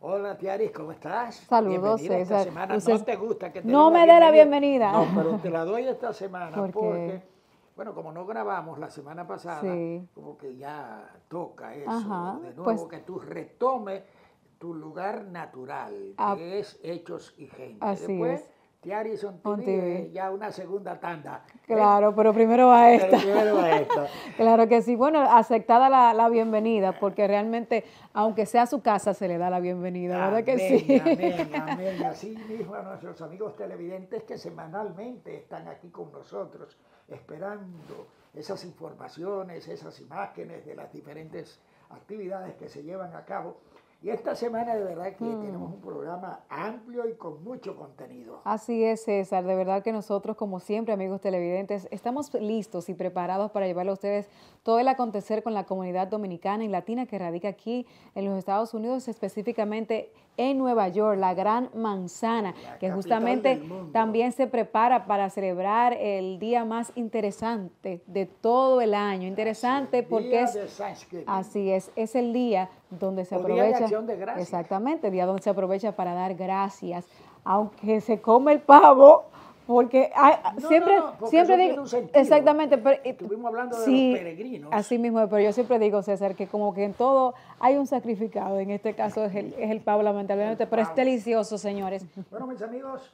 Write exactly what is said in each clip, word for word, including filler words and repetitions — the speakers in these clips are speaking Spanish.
Hola, Tiaris, ¿cómo estás? Saludos, bienvenida César. esta semana. Usted... No te gusta que te No dé me dé la bienvenida. No, pero te la doy esta semana ¿Por porque, qué? bueno, como no grabamos la semana pasada, Sí. como que ya toca eso, Ajá, de nuevo, pues, que tú retomes tu lugar natural, ah, que es Hechos y Gente. así Después, es. Tiaris on On T V, T V. ya una segunda tanda. Claro, pero primero va ¿Eh? esta. Primero va esta. Claro que sí. Bueno, aceptada la, la bienvenida, porque realmente, aunque sea su casa, se le da la bienvenida, ¿verdad Amén, que sí? amén, amén. Así mismo a nuestros amigos televidentes que semanalmente están aquí con nosotros, esperando esas informaciones, esas imágenes de las diferentes actividades que se llevan a cabo. Y esta semana de verdad que mm. tenemos un programa amplio y con mucho contenido. Así es, César. De verdad que nosotros, como siempre, amigos televidentes, estamos listos y preparados para llevarle a ustedes todo el acontecer con la comunidad dominicana y latina que radica aquí en los Estados Unidos, específicamente en Nueva York, la Gran Manzana, la que justamente también se prepara para celebrar el día más interesante de todo el año. Interesante así, porque es, de así es, es el día donde se o aprovecha. Día de Acción de Gracias. Exactamente, el día donde se aprovecha para dar gracias, aunque se come el pavo. Porque hay, no, siempre, no, no, porque siempre eso digo, tiene un sentido. Exactamente, pero estuvimos hablando de sí, los peregrinos. Así mismo, pero yo siempre digo, César, que como que en todo hay un sacrificado, en este caso es el, es el pavo, lamentablemente, el pero pavo. Es delicioso, señores. Bueno, mis amigos,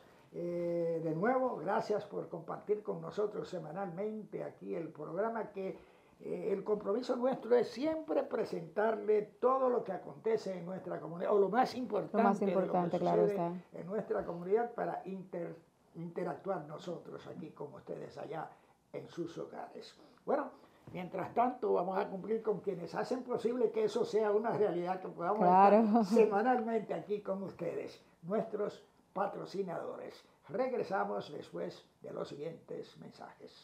eh, de nuevo, gracias por compartir con nosotros semanalmente aquí el programa que eh, el compromiso nuestro es siempre presentarle todo lo que acontece en nuestra comunidad, o lo más importante, lo más importante, de lo que claro sucede está. en nuestra comunidad para inter interactuar nosotros aquí con ustedes allá en sus hogares. Bueno, mientras tanto vamos a cumplir con quienes hacen posible que eso sea una realidad, que podamos claro. estar semanalmente aquí con ustedes, nuestros patrocinadores. Regresamos después de los siguientes mensajes.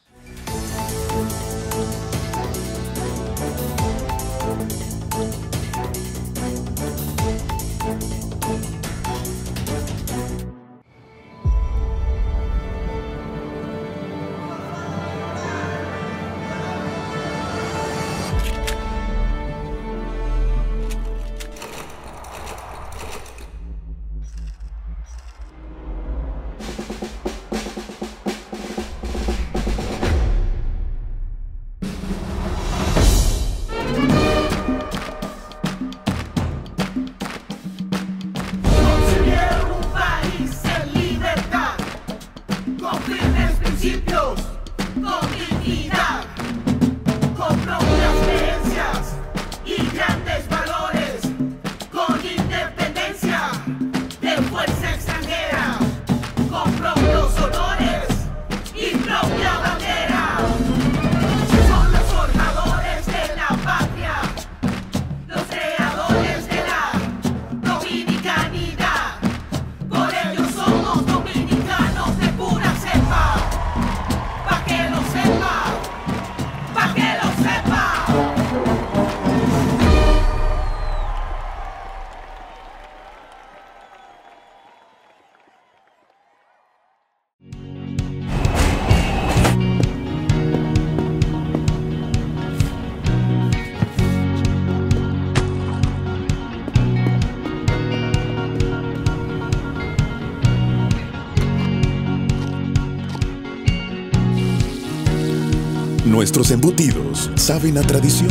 Nuestros embutidos saben a tradición,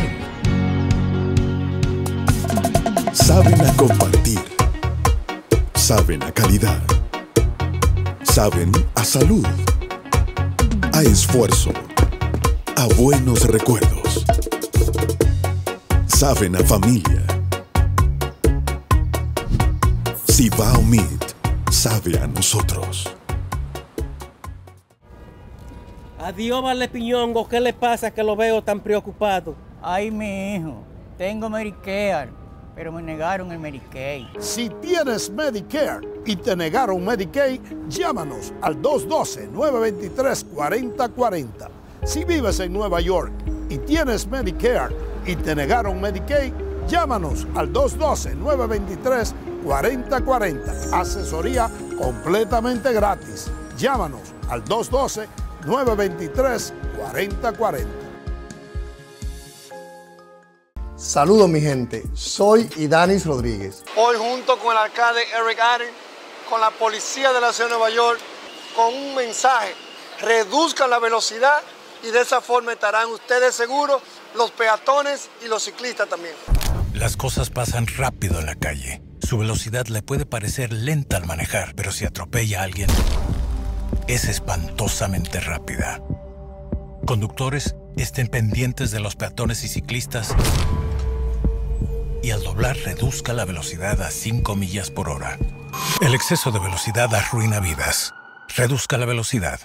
saben a compartir, saben a calidad, saben a salud, a esfuerzo, a buenos recuerdos, saben a familia. Cibao Meat sabe a nosotros. Adiós, Vale Piñongo, ¿qué le pasa que lo veo tan preocupado? Ay, mi hijo, tengo Medicare, pero me negaron el Medicaid. Si tienes Medicare y te negaron Medicaid, llámanos al dos uno dos, nueve dos tres, cuatro cero cuatro cero. Si vives en Nueva York y tienes Medicare y te negaron Medicaid, llámanos al dos uno dos, nueve dos tres, cuatro cero cuatro cero. Asesoría completamente gratis. Llámanos al dos uno dos, nueve dos tres, cuatro cero cuatro cero. Saludos mi gente, soy Idanis Rodríguez. Hoy junto con el alcalde Eric Adams, con la policía de la ciudad de Nueva York, con un mensaje: reduzcan la velocidad y de esa forma estarán ustedes seguros, los peatones y los ciclistas también. Las cosas pasan rápido en la calle. Su velocidad le puede parecer lenta al manejar, pero si atropella a alguien, es espantosamente rápida. Conductores, estén pendientes de los peatones y ciclistas y al doblar reduzca la velocidad a cinco millas por hora. El exceso de velocidad arruina vidas. Reduzca la velocidad.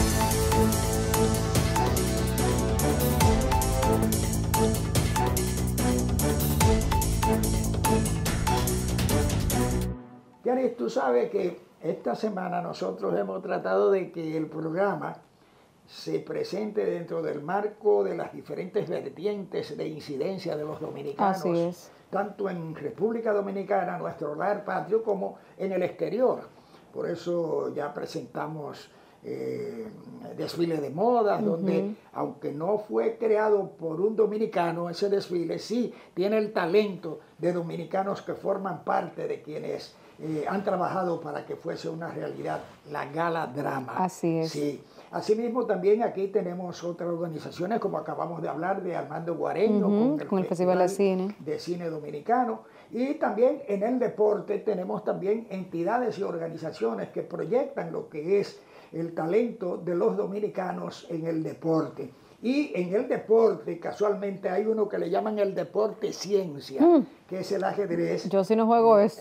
Yanis, tú sabes que esta semana nosotros hemos tratado de que el programa se presente dentro del marco de las diferentes vertientes de incidencia de los dominicanos. Así es. Tanto en República Dominicana, nuestro hogar patrio, como en el exterior. Por eso ya presentamos eh, desfile de modas, uh-huh. donde, aunque no fue creado por un dominicano, ese desfile sí tiene el talento de dominicanos que forman parte de quienes eh, han trabajado para que fuese una realidad la Gala Drama. Así es. Sí. Asimismo, también aquí tenemos otras organizaciones, como acabamos de hablar, de Armando Guareño, uh-huh, con el, con el Festival, Festival de Cine. de Cine Dominicano. Y también en el deporte tenemos también entidades y organizaciones que proyectan lo que es el talento de los dominicanos en el deporte. Y en el deporte, casualmente, hay uno que le llaman el deporte ciencia, mm. que es el ajedrez. Yo sí no juego eso.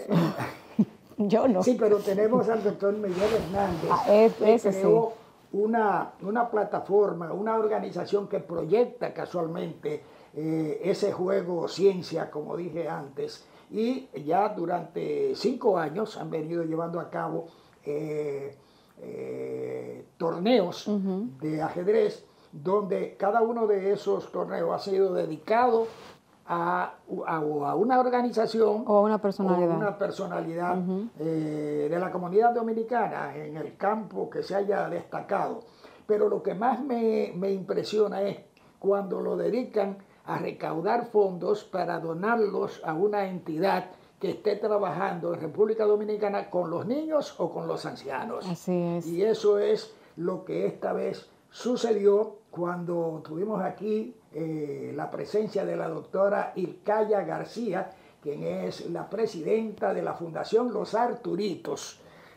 Yo no. Sí, pero tenemos al doctor Miguel Hernández, ah, es, que ese creó sí. Una, una plataforma, una organización que proyecta casualmente eh, ese juego ciencia, como dije antes, y ya durante cinco años han venido llevando a cabo eh, eh, torneos uh-huh. de ajedrez, donde cada uno de esos torneos ha sido dedicado a, a, a una organización o a una personalidad, o una personalidad uh-huh. eh, de la comunidad dominicana en el campo que se haya destacado. Pero lo que más me, me impresiona es cuando lo dedican a recaudar fondos para donarlos a una entidad que esté trabajando en República Dominicana con los niños o con los ancianos. Así es. Y eso es lo que esta vez sucedió cuando tuvimos aquí eh, la presencia de la doctora Irkaya García, quien es la presidenta de la Fundación Los Arturitos.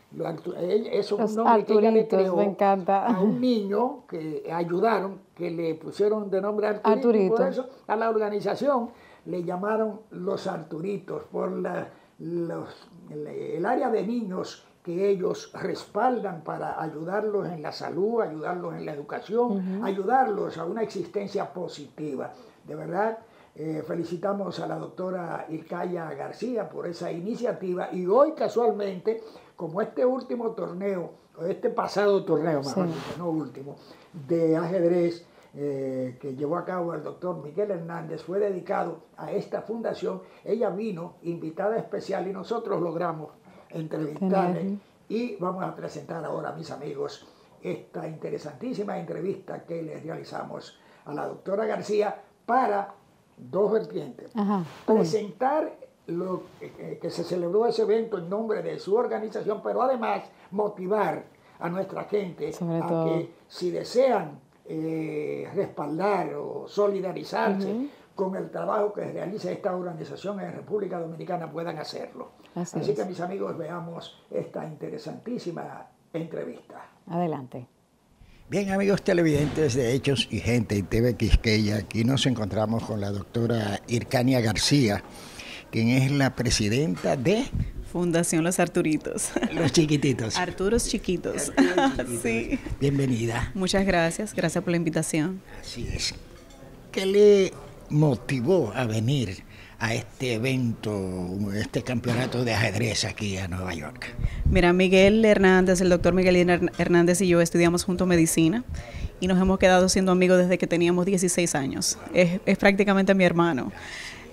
Es un Los nombre que ella le creó me encanta. a un niño que ayudaron, que le pusieron de nombre Arturito, Arturito. Y por eso a la organización le llamaron Los Arturitos, por la, los, el, el área de niños que ellos respaldan para ayudarlos en la salud, ayudarlos en la educación, uh-huh. ayudarlos a una existencia positiva. De verdad, eh, felicitamos a la doctora Irkaya García por esa iniciativa y hoy casualmente, como este último torneo, o este pasado torneo, sí. mejor dicho, no último, de ajedrez eh, que llevó a cabo el doctor Miguel Hernández, fue dedicado a esta fundación. Ella vino invitada especial y nosotros logramos entrevistarle y vamos a presentar ahora, mis amigos, esta interesantísima entrevista que le realizamos a la doctora García para dos vertientes. Ajá, presentar lo que, que se celebró ese evento en nombre de su organización, pero además motivar a nuestra gente Sobre a todo. que si desean eh, respaldar o solidarizarse uh-huh. con el trabajo que realiza esta organización en República Dominicana puedan hacerlo. Así, Así es. que mis amigos, veamos esta interesantísima entrevista. Adelante. Bien, amigos televidentes de Hechos y Gente en T V Quisqueya, aquí nos encontramos con la doctora Irkaya García, quien es la presidenta de Fundación Los Arturitos. Los chiquititos. Arturos chiquitos. Arturos chiquitos. Sí. Bienvenida. Muchas gracias, gracias por la invitación. Así es. ¿Qué le motivó a venir a este evento, este campeonato de ajedrez aquí a Nueva York? Mira, Miguel Hernández, el doctor Miguel Hernández y yo estudiamos juntos medicina y nos hemos quedado siendo amigos desde que teníamos dieciséis años. Es, es prácticamente mi hermano.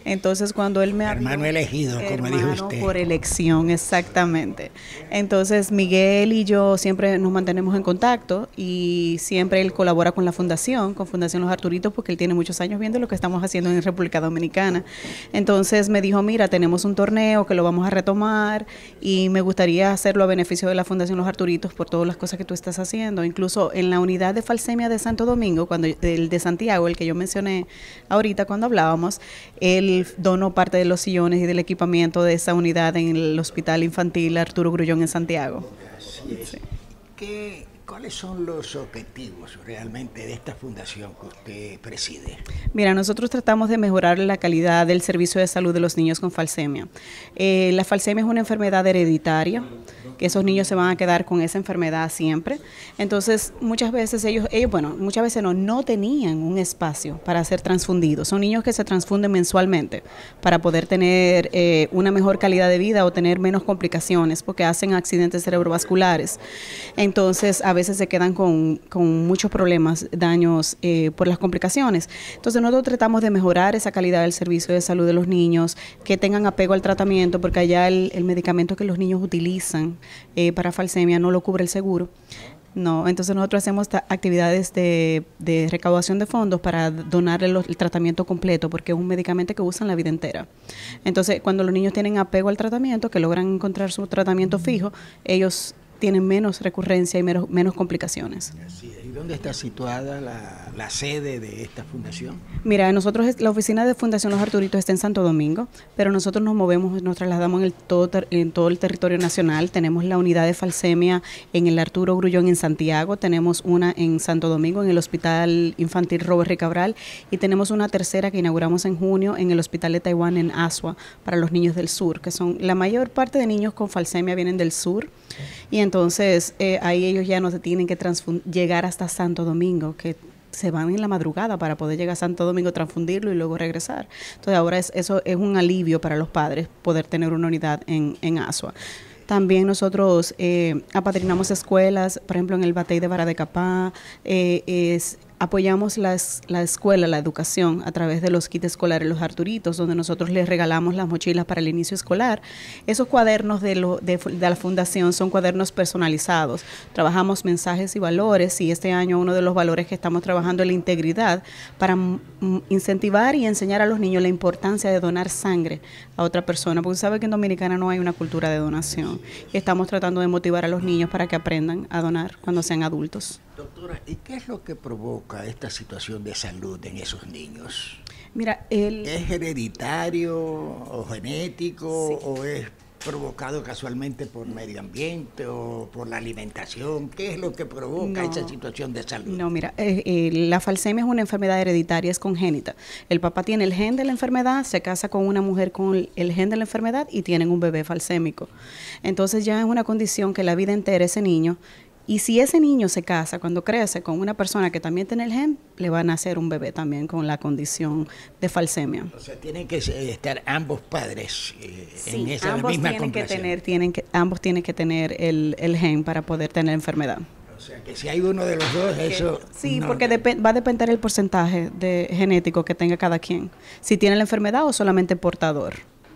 Entonces, cuando él me habló... Hermano elegido, como dijo usted. Por elección, exactamente. Entonces, Miguel y yo siempre nos mantenemos en contacto y siempre él colabora con la fundación, con Fundación Los Arturitos, porque él tiene muchos años viendo lo que estamos haciendo en República Dominicana. Entonces, me dijo, mira, tenemos un torneo que lo vamos a retomar y me gustaría hacerlo a beneficio de la Fundación Los Arturitos por todas las cosas que tú estás haciendo. Incluso en la unidad de falsemia de Santo Domingo, cuando el de Santiago, el que yo mencioné ahorita cuando hablábamos, él donó parte de los sillones y del equipamiento de esa unidad en el Hospital Infantil Arturo Grullón en Santiago. Así es. Sí. ¿Qué, ¿Cuáles son los objetivos realmente de esta fundación que usted preside? Mira, nosotros tratamos de mejorar la calidad del servicio de salud de los niños con falsemia. Eh, la falsemia es una enfermedad hereditaria, que esos niños se van a quedar con esa enfermedad siempre. Entonces, muchas veces ellos, ellos bueno, muchas veces no, no tenían un espacio para ser transfundidos. Son niños que se transfunden mensualmente para poder tener eh, una mejor calidad de vida o tener menos complicaciones, porque hacen accidentes cerebrovasculares. Entonces, a veces se quedan con, con muchos problemas, daños eh, por las complicaciones. Entonces, nosotros tratamos de mejorar esa calidad del servicio de salud de los niños, que tengan apego al tratamiento, porque allá el, el medicamento que los niños utilizan Eh, para falsemia no lo cubre el seguro. No, entonces nosotros hacemos actividades de, de recaudación de fondos para donarle los, el tratamiento completo, porque es un medicamento que usan la vida entera. Entonces, cuando los niños tienen apego al tratamiento, que logran encontrar su tratamiento fijo, ellos tienen menos recurrencia y menos, menos complicaciones. Así es. ¿Y dónde está situada la, la sede de esta fundación? Mira, nosotros, la oficina de Fundación Los Arturitos está en Santo Domingo, pero nosotros nos movemos, nos trasladamos en, el todo, en todo el territorio nacional. Tenemos la unidad de falsemia en el Arturo Grullón en Santiago, tenemos una en Santo Domingo, en el Hospital Infantil Robert R. Cabral, y tenemos una tercera que inauguramos en junio en el Hospital de Taiwán en Asua, para los niños del sur, que son, la mayor parte de niños con falsemia vienen del sur, y entonces eh, ahí ellos ya no se tienen que llegar hasta Santo Domingo, que se van en la madrugada para poder llegar a Santo Domingo, transfundirlo y luego regresar. Entonces ahora es, eso es un alivio para los padres, poder tener una unidad en, en Asua. También nosotros eh, apadrinamos escuelas, por ejemplo en el Batey de Vara de Capá, eh, es... apoyamos la, la escuela, la educación, a través de los kits escolares, los Arturitos, donde nosotros les regalamos las mochilas para el inicio escolar. Esos cuadernos de, lo, de, de la fundación son cuadernos personalizados. Trabajamos mensajes y valores, y este año uno de los valores que estamos trabajando es la integridad, para m- incentivar y enseñar a los niños la importancia de donar sangre a otra persona, porque sabe que en Dominicana no hay una cultura de donación, y estamos tratando de motivar a los niños para que aprendan a donar cuando sean adultos. Doctora, ¿y qué es lo que provoca esta situación de salud en esos niños? Mira, el... ¿Es hereditario o genético, sí, o es provocado casualmente por medio ambiente o por la alimentación? ¿Qué es lo que provoca no, esa situación de salud? No, mira, eh, eh, la falsemia es una enfermedad hereditaria, es congénita. El papá tiene el gen de la enfermedad, se casa con una mujer con el gen de la enfermedad y tienen un bebé falsémico. Entonces ya es una condición que la vida entera ese niño... Y si ese niño se casa cuando crece con una persona que también tiene el gen, le va a nacer un bebé también con la condición de falsemia. O sea, tienen que estar ambos padres eh, sí, en esa ambos misma tienen que complicación. tener, tienen que, ambos tienen que tener el, el gen para poder tener enfermedad. O sea, que si hay uno de los dos, que, eso... Sí, no, porque dep- va a depender el porcentaje de genético que tenga cada quien. Si tiene la enfermedad o solamente portador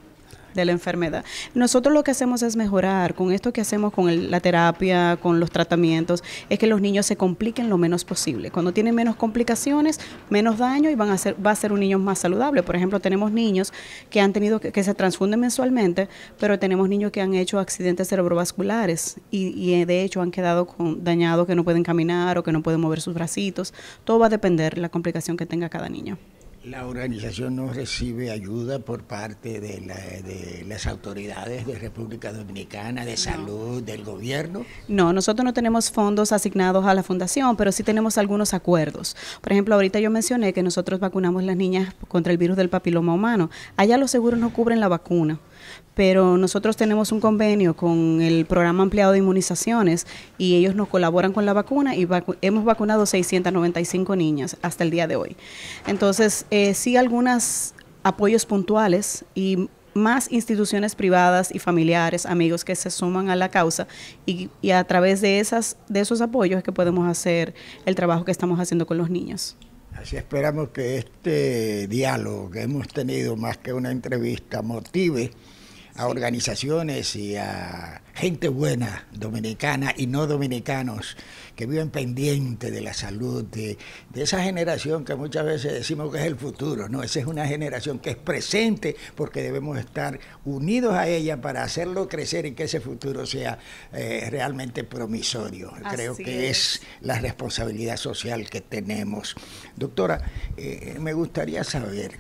de la enfermedad. Nosotros lo que hacemos es mejorar, con esto que hacemos con el, la terapia, con los tratamientos, es que los niños se compliquen lo menos posible. Cuando tienen menos complicaciones, menos daño, y van a ser, va a ser un niño más saludable. Por ejemplo, tenemos niños que han tenido que, que se transfunden mensualmente, pero tenemos niños que han hecho accidentes cerebrovasculares y, y de hecho han quedado con, dañados, que no pueden caminar o que no pueden mover sus bracitos. Todo va a depender de la complicación que tenga cada niño. La organización no recibe ayuda por parte de, la, de las autoridades de República Dominicana, de salud, del gobierno. No, nosotros no tenemos fondos asignados a la fundación, pero sí tenemos algunos acuerdos. Por ejemplo, ahorita yo mencioné que nosotros vacunamos a las niñas contra el virus del papiloma humano. Allá los seguros no cubren la vacuna, pero nosotros tenemos un convenio con el programa ampliado de inmunizaciones y ellos nos colaboran con la vacuna y vacu- hemos vacunado seiscientas noventa y cinco niñas hasta el día de hoy. Entonces, eh, sí algunos apoyos puntuales y más instituciones privadas y familiares, amigos que se suman a la causa, y, y a través de, esas, de esos apoyos es que podemos hacer el trabajo que estamos haciendo con los niños. Así esperamos que este diálogo que hemos tenido, más que una entrevista, motive a organizaciones y a gente buena, dominicana y no dominicanos, que viven pendientes de la salud, de, de esa generación que muchas veces decimos que es el futuro, ¿no? Esa es una generación que es presente, porque debemos estar unidos a ella para hacerlo crecer y que ese futuro sea eh, realmente promisorio. Así Creo que es. es la responsabilidad social que tenemos. Doctora, eh, me gustaría saber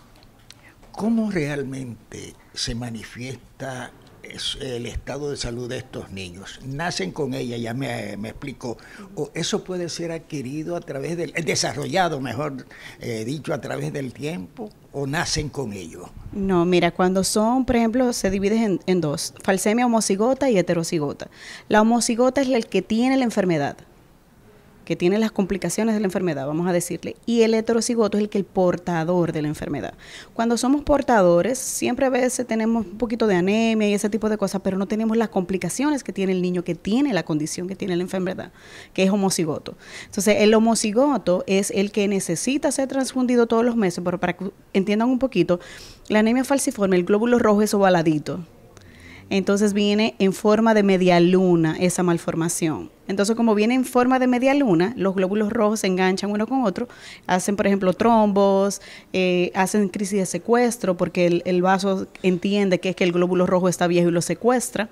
cómo realmente se manifiesta el estado de salud de estos niños. ¿Nacen con ella, ya me, me explico, o eso puede ser adquirido a través del, desarrollado, mejor eh, dicho, a través del tiempo, o nacen con ello? No, mira, cuando son, por ejemplo, se divide en, en dos, falsemia homocigota y heterocigota. La homocigota es el que tiene la enfermedad, que tiene las complicaciones de la enfermedad, vamos a decirle, y el heterocigoto es el que el portador de la enfermedad. Cuando somos portadores, siempre a veces tenemos un poquito de anemia y ese tipo de cosas, pero no tenemos las complicaciones que tiene el niño que tiene la condición, que tiene la enfermedad, que es homocigoto. Entonces, el homocigoto es el que necesita ser transfundido todos los meses, pero para que entiendan un poquito, la anemia falciforme, el glóbulo rojo es ovaladito. Entonces viene en forma de media luna esa malformación. Entonces, como viene en forma de media luna, los glóbulos rojos se enganchan uno con otro, hacen, por ejemplo, trombos, eh, hacen crisis de secuestro, porque el, el vaso entiende que es que el glóbulo rojo está viejo y lo secuestra,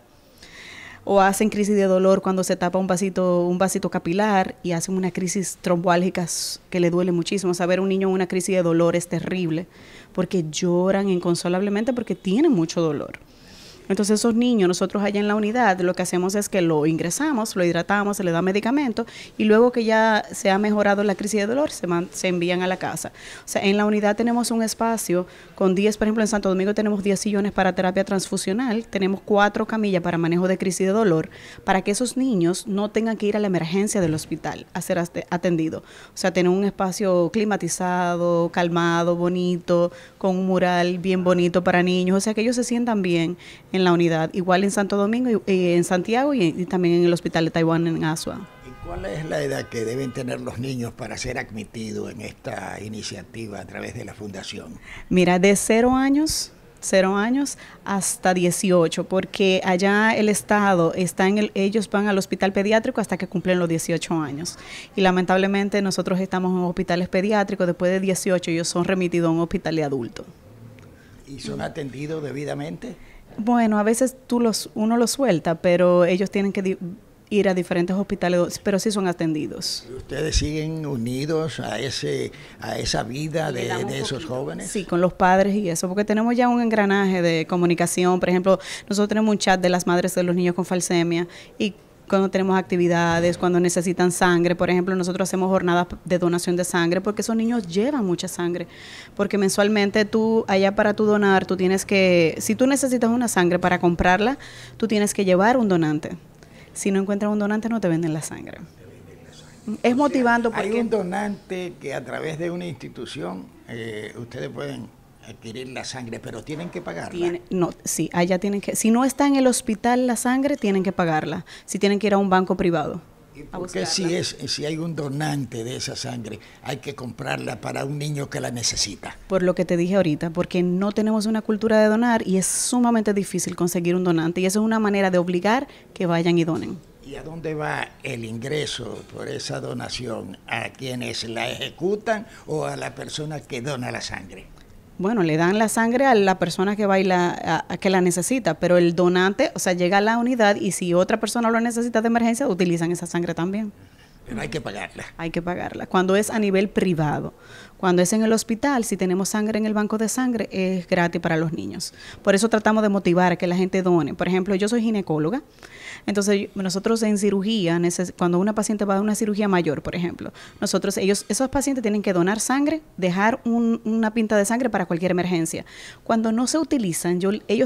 o hacen crisis de dolor cuando se tapa un vasito, un vasito capilar, y hacen una crisis tromboálgica que le duele muchísimo. Saber un niño en una crisis de dolor es terrible, porque lloran inconsolablemente porque tienen mucho dolor. Entonces esos niños, nosotros allá en la unidad, lo que hacemos es que lo ingresamos, lo hidratamos, se le da medicamento y luego que ya se ha mejorado la crisis de dolor, se, man, se envían a la casa. O sea, en la unidad tenemos un espacio con diez, por ejemplo, en Santo Domingo tenemos diez sillones para terapia transfusional, tenemos cuatro camillas para manejo de crisis de dolor, para que esos niños no tengan que ir a la emergencia del hospital a ser atendidos. O sea, tener un espacio climatizado, calmado, bonito, con un mural bien bonito para niños, o sea, que ellos se sientan bien en la unidad, igual en Santo Domingo y, y en Santiago y, y también en el Hospital de Taiwán en Asua. ¿Y cuál es la edad que deben tener los niños para ser admitidos en esta iniciativa a través de la fundación? Mira, de cero años, cero años hasta dieciocho, porque allá el Estado está en el, ellos van al hospital pediátrico hasta que cumplen los dieciocho años. Y lamentablemente nosotros estamos en hospitales pediátricos, después de dieciocho ellos son remitidos a un hospital de adultos. ¿Y son atendidos debidamente? Bueno, a veces tú los, uno los suelta, pero ellos tienen que di- ir a diferentes hospitales, pero sí son atendidos. ¿Ustedes siguen unidos a ese a esa vida de, de esos jóvenes? Sí, con los padres y eso, porque tenemos ya un engranaje de comunicación. Por ejemplo, nosotros tenemos un chat de las madres de los niños con falsemia y cuando tenemos actividades, cuando necesitan sangre, por ejemplo, nosotros hacemos jornadas de donación de sangre porque esos niños llevan mucha sangre, porque mensualmente tú, allá para tú donar, tú tienes que, si tú necesitas una sangre para comprarla, tú tienes que llevar un donante. Si no encuentras un donante, no te venden la sangre. Es motivando porque... Hay un donante que a través de una institución, eh, ustedes pueden adquirir la sangre, pero tienen que pagarla. Tiene, no, sí, allá tienen que, si no está en el hospital la sangre, tienen que pagarla. Si tienen que ir a un banco privado. ¿Y por qué si es, si hay un donante de esa sangre, hay que comprarla para un niño que la necesita? Por lo que te dije ahorita, porque no tenemos una cultura de donar y es sumamente difícil conseguir un donante y eso es una manera de obligar que vayan y donen. ¿Y a dónde va el ingreso por esa donación? ¿A quienes la ejecutan o a la persona que dona la sangre? Bueno, le dan la sangre a la persona que va y la, a, a que la necesita, pero el donante, o sea, llega a la unidad y si otra persona lo necesita de emergencia, utilizan esa sangre también. Pero hay que pagarla. Hay que pagarla. Cuando es a nivel privado. Cuando es en el hospital, si tenemos sangre en el banco de sangre, es gratis para los niños. Por eso tratamos de motivar a que la gente done. Por ejemplo, yo soy ginecóloga. Entonces, nosotros en cirugía, cuando una paciente va a una cirugía mayor, por ejemplo, nosotros, ellos, esos pacientes tienen que donar sangre, dejar un, una pinta de sangre para cualquier emergencia. Cuando no se utilizan, yo, ellos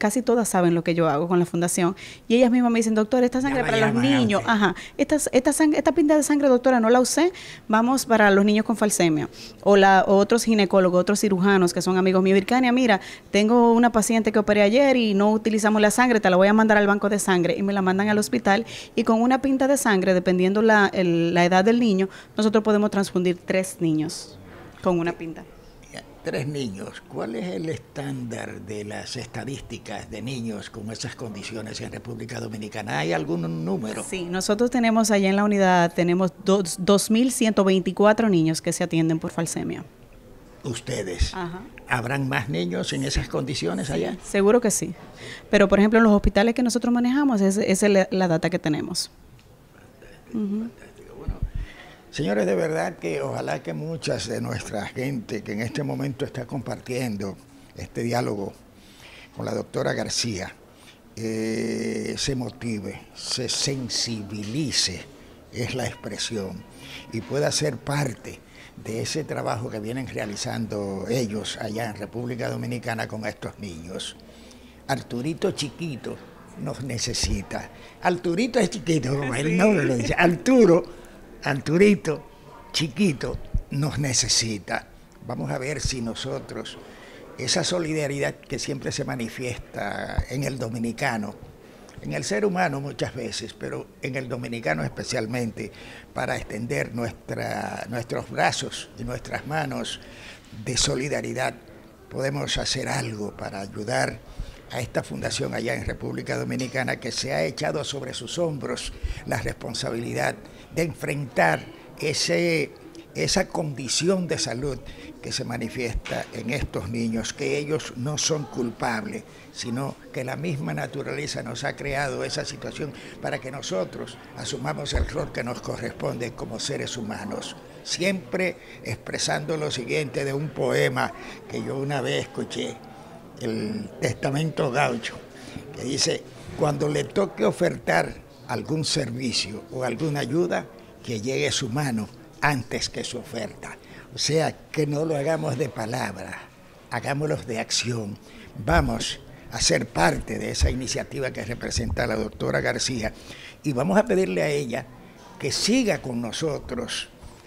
casi todas saben lo que yo hago con la fundación, y ellas mismas me dicen, doctora, esta sangre para los niños, ajá, esta, esta, sangre, esta pinta de sangre, doctora, no la usé, vamos para los niños con falsemia, o, la, o otros ginecólogos, otros cirujanos que son amigos míos, Vircania, mira, tengo una paciente que operé ayer y no utilizamos la sangre, te la voy a mandar al banco de sangre, y me la mandan al hospital, y con una pinta de sangre, dependiendo la, el, la edad del niño, nosotros podemos transfundir tres niños con una pinta. Tres niños. ¿Cuál es el estándar de las estadísticas de niños con esas condiciones en República Dominicana? ¿Hay algún número? Sí, nosotros tenemos allá en la unidad, tenemos dos mil ciento veinticuatro niños que se atienden por falsemia. ¿Ustedes? Ajá. ¿Habrán más niños en esas condiciones allá? Seguro que sí. Pero, por ejemplo, en los hospitales que nosotros manejamos, esa es la, la data que tenemos. Fantástico, uh-huh. fantástico. Bueno, señores, de verdad que ojalá que muchas de nuestra gente que en este momento está compartiendo este diálogo con la doctora García eh, se motive, se sensibilice, es la expresión, y pueda ser parte de ese trabajo que vienen realizando ellos allá en República Dominicana con estos niños. Arturito chiquito nos necesita. Arturito es chiquito, como el nombre lo dice. Arturo Arturito, chiquito, nos necesita. Vamos a ver si nosotros, esa solidaridad que siempre se manifiesta en el dominicano, en el ser humano muchas veces, pero en el dominicano especialmente, para extender nuestra, nuestros brazos y nuestras manos de solidaridad, podemos hacer algo para ayudar a esta fundación allá en República Dominicana, que se ha echado sobre sus hombros la responsabilidad de enfrentar ese, esa condición de salud que se manifiesta en estos niños, que ellos no son culpables, sino que la misma naturaleza nos ha creado esa situación para que nosotros asumamos el rol que nos corresponde como seres humanos. Siempre expresando lo siguiente de un poema que yo una vez escuché, el Testamento Gaucho, que dice: cuando le toque ofertar algún servicio o alguna ayuda, que llegue su mano antes que su oferta. O sea, que no lo hagamos de palabra, hagámoslo de acción. Vamos a ser parte de esa iniciativa que representa la doctora García, y vamos a pedirle a ella que siga con nosotros.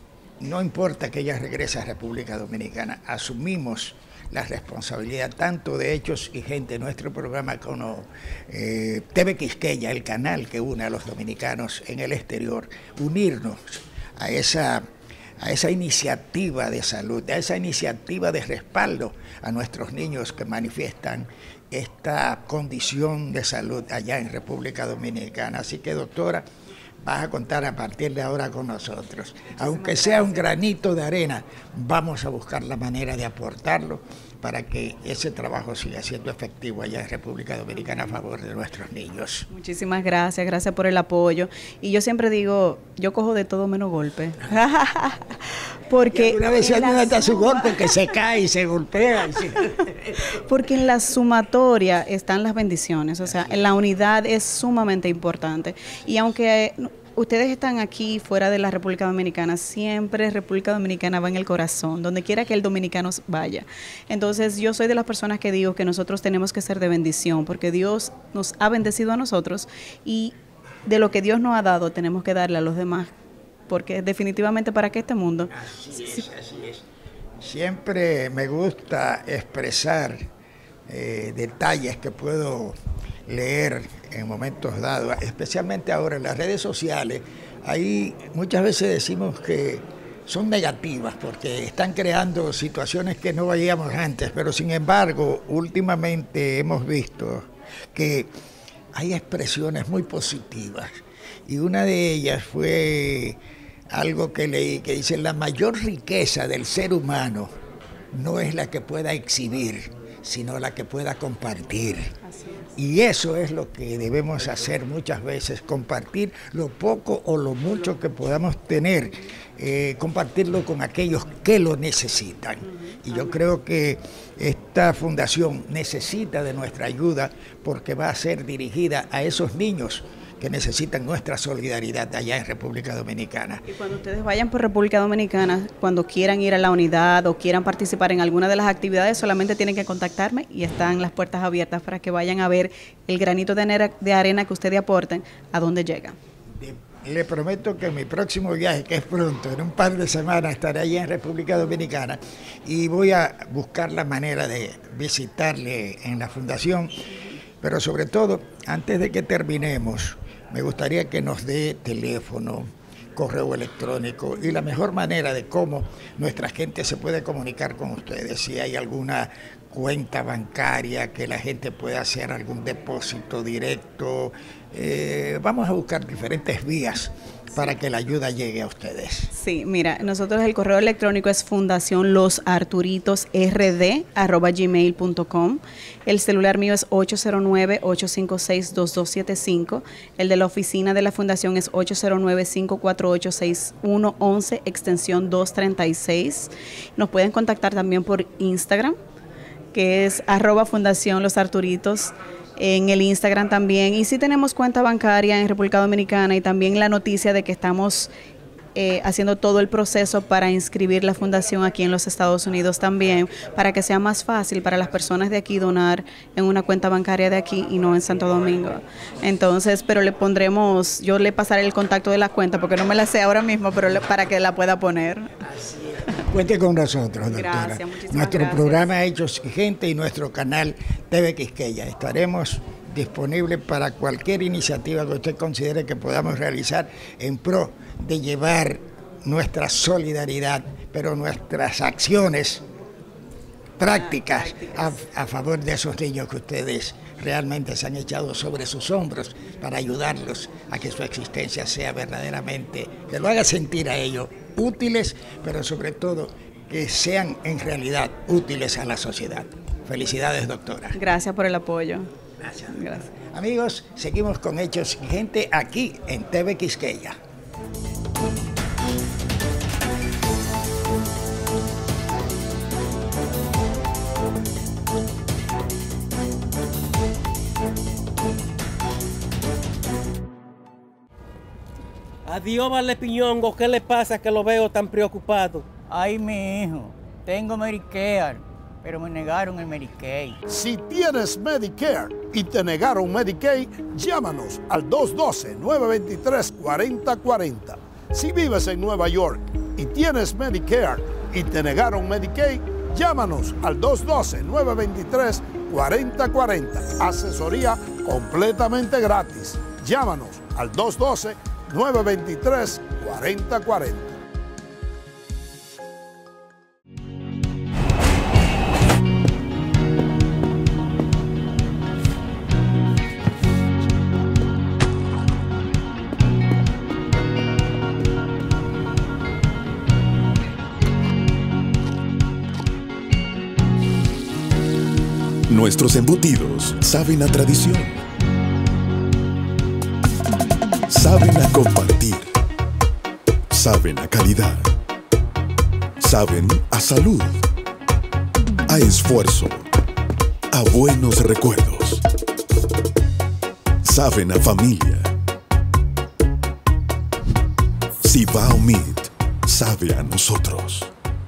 No importa que ella regrese a República Dominicana, asumimos la responsabilidad tanto de Hechos y Gente, nuestro programa como eh, T V Quisqueya, el canal que une a los dominicanos en el exterior, unirnos a esa, a esa iniciativa de salud, a esa iniciativa de respaldo a nuestros niños que manifiestan esta condición de salud allá en República Dominicana. Así que, doctora, vas a contar a partir de ahora con nosotros. Aunque sea un granito de arena, vamos a buscar la manera de aportarlo para que ese trabajo siga siendo efectivo allá en República Dominicana a favor de nuestros niños. Muchísimas gracias, gracias por el apoyo. Y yo siempre digo, yo cojo de todo menos golpe. Porque una vez se hasta su golpe que se cae y se golpea. Y se... Porque en la sumatoria están las bendiciones, o sea, en la unidad es sumamente importante. Y aunque ustedes están aquí fuera de la República Dominicana, siempre República Dominicana va en el corazón, donde quiera que el dominicano vaya. Entonces yo soy de las personas que digo que nosotros tenemos que ser de bendición, porque Dios nos ha bendecido a nosotros, y de lo que Dios nos ha dado tenemos que darle a los demás, porque definitivamente para que este mundo... Así es, así es. Siempre me gusta expresar eh, detalles que puedo leer en momentos dados, especialmente ahora en las redes sociales. Ahí muchas veces decimos que son negativas porque están creando situaciones que no veíamos antes, pero sin embargo últimamente hemos visto que hay expresiones muy positivas, y una de ellas fue algo que leí que dice: la mayor riqueza del ser humano no es la que pueda exhibir, sino la que pueda compartir. Así es. Y eso es lo que debemos hacer muchas veces, compartir lo poco o lo mucho que podamos tener, eh, compartirlo con aquellos que lo necesitan. Y yo creo que esta fundación necesita de nuestra ayuda, porque va a ser dirigida a esos niños que necesitan nuestra solidaridad allá en República Dominicana. Y cuando ustedes vayan por República Dominicana, cuando quieran ir a la unidad o quieran participar en alguna de las actividades, solamente tienen que contactarme y están las puertas abiertas para que vayan a ver el granito de arena que ustedes aporten, a dónde llega. Le prometo que en mi próximo viaje, que es pronto, en un par de semanas, estaré allá en República Dominicana y voy a buscar la manera de visitarle en la fundación, pero sobre todo, antes de que terminemos, me gustaría que nos dé teléfono, correo electrónico y la mejor manera de cómo nuestra gente se puede comunicar con ustedes, si hay alguna cuenta bancaria que la gente pueda hacer algún depósito directo. Eh, vamos a buscar diferentes vías para que la ayuda llegue a ustedes. Sí, mira, nosotros el correo electrónico es fundación los arturitos r d arroba gmail punto com. El celular mío es ocho cero nueve, ocho cinco seis, dos dos siete cinco. El de la oficina de la fundación es ocho cero nueve, cinco cuatro ocho, seis uno uno uno, extensión doscientos treinta y seis. Nos pueden contactar también por Instagram, que es arroba fundación los arturitos. En el Instagram también, y sí tenemos cuenta bancaria en República Dominicana, y también la noticia de que estamos eh, haciendo todo el proceso para inscribir la fundación aquí en los Estados Unidos también, para que sea más fácil para las personas de aquí donar en una cuenta bancaria de aquí y no en Santo Domingo. Entonces, pero le pondremos, yo le pasaré el contacto de la cuenta porque no me la sé ahora mismo, pero le, para que la pueda poner. Así es. Cuente con nosotros, doctora. Gracias, muchísimas nuestro gracias. programa Hechos y Gente y nuestro canal T V Quisqueya. Estaremos disponibles para cualquier iniciativa que usted considere que podamos realizar en pro de llevar nuestra solidaridad, pero nuestras acciones prácticas a, a favor de esos niños que ustedes realmente se han echado sobre sus hombros para ayudarlos a que su existencia sea verdaderamente, que lo haga sentir a ellos útiles, pero sobre todo que sean en realidad útiles a la sociedad. Felicidades, doctora. Gracias por el apoyo. Gracias. Gracias. Amigos, seguimos con Hechos y Gente aquí en T V Quisqueya. Adiós, Vale Piñongo, ¿qué le pasa que lo veo tan preocupado? Ay, mi hijo, tengo Medicare, pero me negaron el Medicaid. Si tienes Medicare y te negaron Medicaid, llámanos al dos uno dos, nueve dos tres, cuatro cero cuatro cero. Si vives en Nueva York y tienes Medicare y te negaron Medicaid, llámanos al dos uno dos, nueve dos tres, cuatro cero cuatro cero. Asesoría completamente gratis. Llámanos al dos uno dos, nueve dos tres, cuatro cero cuatro cero. Nuestros embutidos saben a tradición, saben a compartir, saben a calidad, saben a salud, a esfuerzo, a buenos recuerdos, saben a familia. Cibao Meat sabe a nosotros.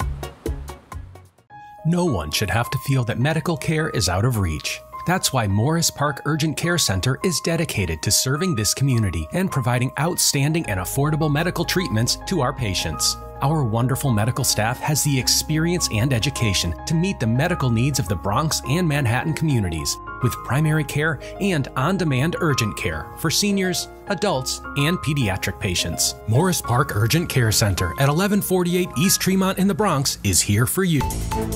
No one should have to feel that medical care is out of reach. That's why Morris Park Urgent Care Center is dedicated to serving this community and providing outstanding and affordable medical treatments to our patients. Our wonderful medical staff has the experience and education to meet the medical needs of the Bronx and Manhattan communities, with primary care and on-demand urgent care for seniors, adults, and pediatric patients. Morris Park Urgent Care Center at eleven forty-eight East Tremont in the Bronx is here for you.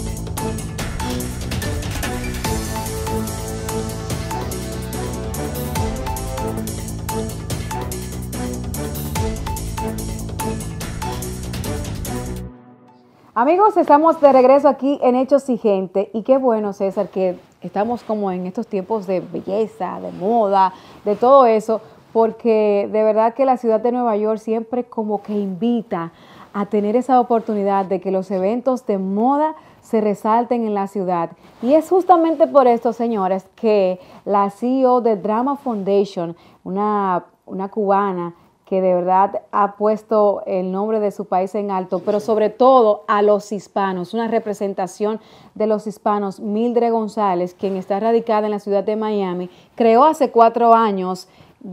Amigos, estamos de regreso aquí en Hechos y Gente, y qué bueno, César, que estamos como en estos tiempos de belleza, de moda, de todo eso, porque de verdad que la ciudad de Nueva York siempre como que invita a tener esa oportunidad de que los eventos de moda se resalten en la ciudad. Y es justamente por esto, señores, que la C E O de Drama Foundation, una, una cubana, que de verdad ha puesto el nombre de su país en alto, sí, pero sobre todo a los hispanos, una representación de los hispanos, Mildred González, quien está radicada en la ciudad de Miami, creó hace cuatro años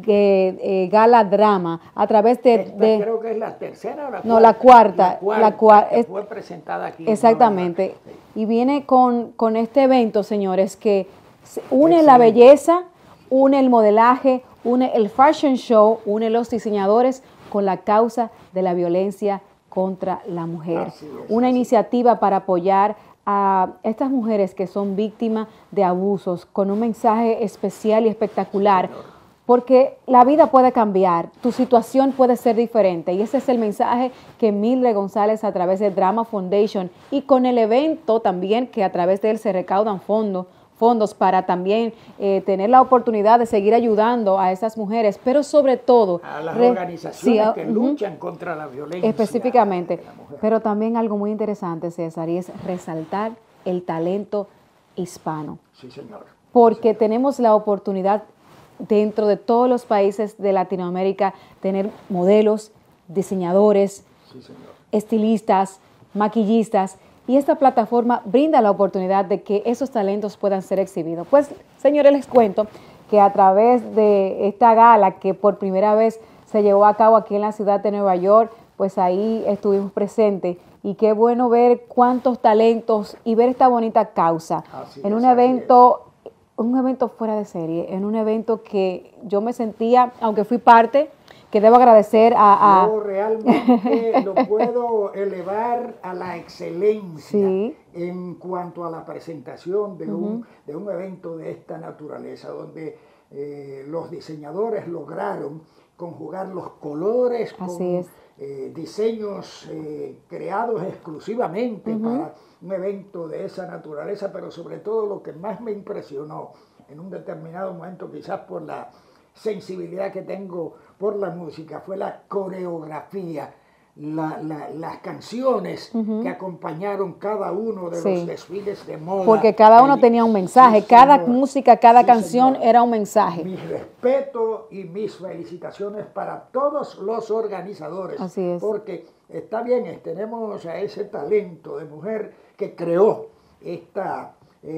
eh, eh, Gala Drama a través de, Esta de... creo que es la tercera o la cuarta. No, la cuarta. La cuarta, la cuarta que es, fue presentada aquí. Exactamente. Y viene con, con este evento, señores, que une Excelente. La belleza, une el modelaje, une el fashion show, une los diseñadores con la causa de la violencia contra la mujer. Así es, Una así. iniciativa para apoyar a estas mujeres que son víctimas de abusos con un mensaje especial y espectacular, porque la vida puede cambiar, tu situación puede ser diferente, y ese es el mensaje que Mildred González a través de Drama Foundation y con el evento también, que a través de él se recaudan fondos, fondos para también eh, tener la oportunidad de seguir ayudando a esas mujeres, pero sobre todo a las re, organizaciones sí, a, que uh-huh, luchan contra la violencia específicamente, de la mujer. pero también algo muy interesante, César, y es resaltar el talento hispano. Sí, señor. Porque sí, señor. tenemos la oportunidad dentro de todos los países de Latinoamérica tener modelos, diseñadores, sí, señor. estilistas, maquillistas, y esta plataforma brinda la oportunidad de que esos talentos puedan ser exhibidos. Pues, señores, les cuento que a través de esta gala que por primera vez se llevó a cabo aquí en la ciudad de Nueva York, pues ahí estuvimos presentes, y qué bueno ver cuántos talentos y ver esta bonita causa Así en es, un así evento, un evento fuera de serie, en un evento que yo me sentía, aunque fui parte, que debo agradecer a... a Yo realmente lo puedo elevar a la excelencia sí. en cuanto a la presentación de, Uh-huh. un, de un evento de esta naturaleza, donde eh, los diseñadores lograron conjugar los colores Así con es. eh, diseños eh, creados exclusivamente Uh-huh. para un evento de esa naturaleza, pero sobre todo lo que más me impresionó en un determinado momento, quizás por la sensibilidad que tengo por la música, fue la coreografía, la, la, las canciones uh-huh. que acompañaron cada uno de sí. los desfiles de moda. Porque cada uno el, tenía un mensaje, sí, cada señor. música, cada sí, canción señor. era un mensaje. Mi respeto y mis felicitaciones para todos los organizadores. Así es. Porque está bien, tenemos a ese talento de mujer que creó esta